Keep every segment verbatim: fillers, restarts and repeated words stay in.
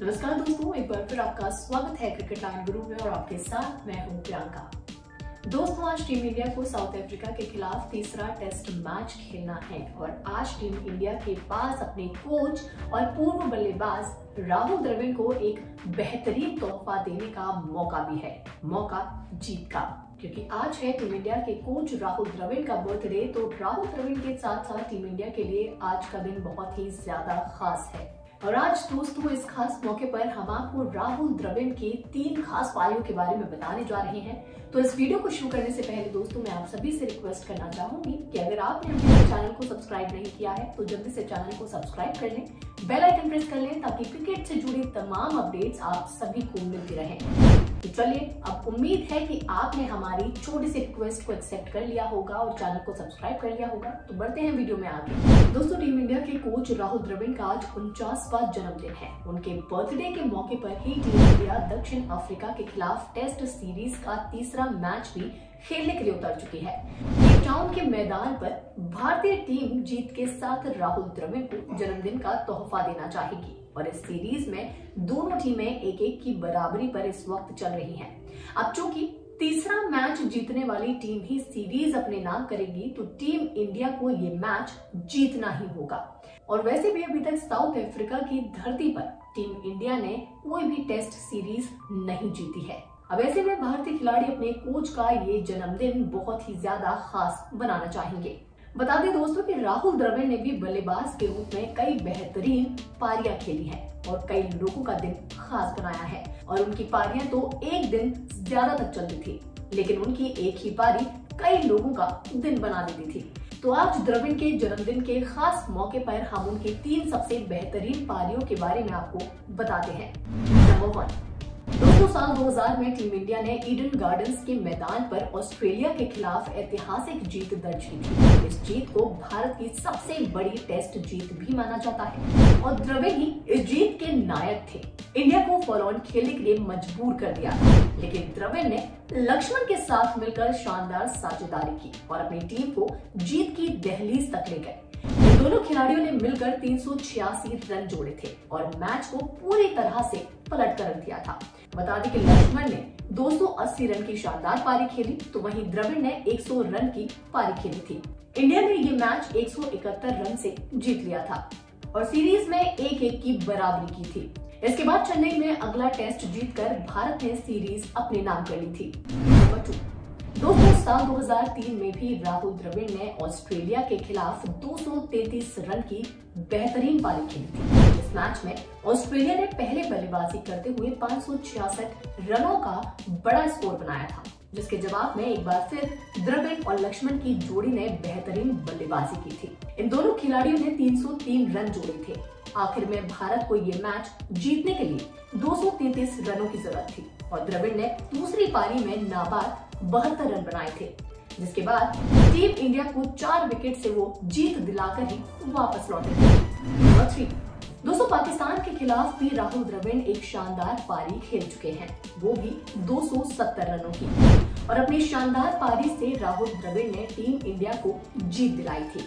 नमस्कार दोस्तों, एक बार फिर आपका स्वागत है क्रिकेट लाइन गुरु में और आपके साथ मैं हूं प्रियंका। दोस्तों, आज टीम इंडिया को साउथ अफ्रीका के खिलाफ तीसरा टेस्ट मैच खेलना है और आज टीम इंडिया के पास अपने कोच और पूर्व बल्लेबाज राहुल द्रविड़ को एक बेहतरीन तोहफा देने का मौका भी है, मौका जीत का, क्योंकि आज है टीम इंडिया के कोच राहुल द्रविड़ का बर्थडे। तो राहुल द्रविड़ के साथ साथ टीम इंडिया के लिए आज का दिन बहुत ही ज्यादा खास है और आज दोस्तों इस खास मौके पर हम आपको राहुल द्रविड़ के तीन खास पारियों के बारे में बताने जा रहे हैं। तो इस वीडियो को शुरू करने से पहले दोस्तों मैं आप सभी से रिक्वेस्ट करना चाहूंगी कि अगर आपने अपने चैनल को सब्सक्राइब नहीं किया है तो जल्दी से चैनल को सब्सक्राइब कर लें, बेल आइकन प्रेस कर लें ताकि क्रिकेट से जुड़ी तमाम अपडेट्स आप सभी को मिलती रहें। तो चलिए, अब उम्मीद है कि आपने हमारी छोटी सी रिक्वेस्ट को एक्सेप्ट कर लिया होगा और चैनल को सब्सक्राइब कर लिया होगा। तो बढ़ते हैं वीडियो में आगे। दोस्तों, टीम इंडिया के कोच राहुल द्रविड़ का आज उनचासवां जन्मदिन है। उनके बर्थडे के मौके पर ही टीम इंडिया दक्षिण अफ्रीका के खिलाफ टेस्ट सीरीज का तीसरा मैच भी खेलने के लिए उतर चुकी है। केप टाउन के मैदान पर भारतीय टीम जीत के साथ राहुल द्रविड़ को जन्मदिन का तोहफा देना चाहेगी और इस सीरीज में दोनों टीमें एक एक की बराबरी पर इस वक्त चल रही हैं। अब चूंकि तीसरा मैच जीतने वाली टीम ही सीरीज अपने नाम करेगी तो टीम इंडिया को ये मैच जीतना ही होगा। और वैसे भी अभी तक साउथ अफ्रीका की धरती पर टीम इंडिया ने कोई भी टेस्ट सीरीज नहीं जीती है। अब ऐसे में भारतीय खिलाड़ी अपने कोच का ये जन्मदिन बहुत ही ज्यादा खास बनाना चाहेंगे। बता दें दोस्तों कि राहुल द्रविड़ ने भी बल्लेबाज के रूप में कई बेहतरीन पारियां खेली हैं और कई लोगों का दिन खास बनाया है और उनकी पारियां तो एक दिन ज्यादा तक चलती थी, लेकिन उनकी एक ही पारी कई लोगों का दिन बना देती थी। तो आज द्रविड़ के जन्मदिन के खास मौके पर हम उनकी तीन सबसे बेहतरीन पारियों के बारे में आपको बताते हैं। नंबर वन, दोस्तों साल दो हज़ार में टीम इंडिया ने ईडन गार्डन्स के मैदान पर ऑस्ट्रेलिया के खिलाफ ऐतिहासिक जीत दर्ज की थी। इस जीत को भारत की सबसे बड़ी टेस्ट जीत भी माना जाता है और द्रविड़ ही इस जीत के नायक थे। इंडिया को फॉलो ऑन खेलने के लिए मजबूर कर दिया था, लेकिन द्रविड़ ने लक्ष्मण के साथ मिलकर शानदार साझेदारी की और अपनी टीम को जीत की दहलीज तक ले गए। दोनों खिलाड़ियों ने मिलकर तीन सौ छियासी रन जोड़े थे और मैच को पूरी तरह से पलट कर रख दिया था। बता दें कि लक्ष्मण ने दो सौ अस्सी रन की शानदार पारी खेली तो वहीं द्रविड़ ने सौ रन की पारी खेली थी। इंडिया ने ये मैच एक सौ इकहत्तर रन से जीत लिया था और सीरीज में एक एक की बराबरी की थी। इसके बाद चेन्नई में अगला टेस्ट जीतकर भारत ने सीरीज अपने नाम कर ली थी। नंबर टू, दोस्तों साल दो हज़ार तीन में भी राहुल द्रविड़ ने ऑस्ट्रेलिया के खिलाफ दो सौ तैंतीस रन की बेहतरीन पारी खेली थी। इस मैच में ऑस्ट्रेलिया ने पहले बल्लेबाजी करते हुए पाँच सौ छियासठ रनों का बड़ा स्कोर बनाया था, जिसके जवाब में एक बार फिर द्रविड़ और लक्ष्मण की जोड़ी ने बेहतरीन बल्लेबाजी की थी। इन दोनों खिलाड़ियों ने तीन सौ तीन रन जोड़े थे। आखिर में भारत को ये मैच जीतने के लिए दो सौ तैंतीस रनों की जरूरत थी और द्रविड़ ने दूसरी पारी में नाबाद बहत्तर रन बनाए थे, जिसके बाद टीम इंडिया को चार विकेट से वो जीत दिलाकर ही वापस लौटे थे। नंबर थ्री, दोस्तों पाकिस्तान के खिलाफ भी राहुल द्रविड़ एक शानदार पारी खेल चुके हैं, वो भी दो सौ सत्तर रनों की और अपनी शानदार पारी से राहुल द्रविड़ ने टीम इंडिया को जीत दिलाई थी।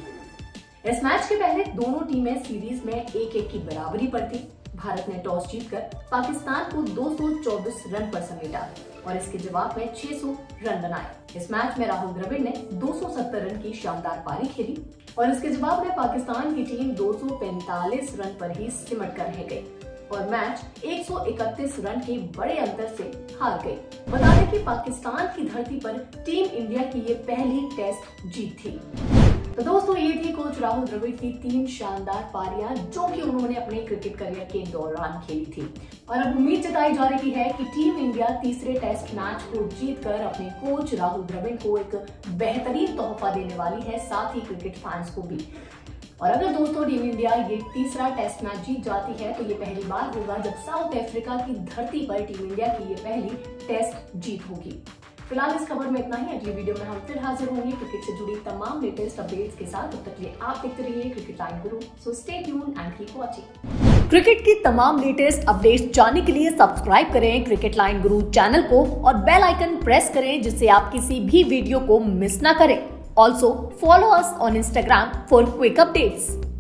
इस मैच के पहले दोनों टीमें सीरीज में एक एक की बराबरी पर थी। भारत ने टॉस जीतकर पाकिस्तान को दो सौ चौबीस रन पर समेटा और इसके जवाब में छह सौ रन बनाए। इस मैच में राहुल द्रविड़ ने दो सौ सत्तर रन की शानदार पारी खेली और इसके जवाब में पाकिस्तान की टीम दो सौ पैंतालीस रन पर ही सिमट कर रह गई और मैच एक सौ इकतीस रन के बड़े अंतर से हार गई। बता दें कि पाकिस्तान की धरती पर टीम इंडिया की ये पहली टेस्ट जीत थी। तो दोस्तों ये थी कोच राहुल द्रविड़ की तीन शानदार पारियां जो कि उन्होंने अपने क्रिकेट करियर के दौरान खेली थी और अब उम्मीद जताई जा रही है कि टीम इंडिया तीसरे टेस्ट मैच को जीतकर अपने कोच राहुल द्रविड़ को एक बेहतरीन तोहफा देने वाली है, साथ ही क्रिकेट फैंस को भी। और अगर दोस्तों टीम इंडिया ये तीसरा टेस्ट मैच जीत जाती है तो ये पहली बार होगा जब साउथ अफ्रीका की धरती पर टीम इंडिया की ये पहली टेस्ट जीत होगी। फिलहाल इस खबर में इतना ही। अगली वीडियो में हम फिर हाजिर होंगे क्रिकेट से जुड़ी तमाम लेटेस्ट अपडेट्स के साथ। तब तक के लिए आप देखते रहिए cricket line guru. So stay tuned and keep watching. Cricket की तमाम लेटेस्ट अपडेट्स जानने के लिए सब्सक्राइब करें क्रिकेट लाइन गुरु चैनल को और बेल आइकन प्रेस करें जिससे आप किसी भी वीडियो को मिस ना करें। Also follow us on Instagram for quick updates.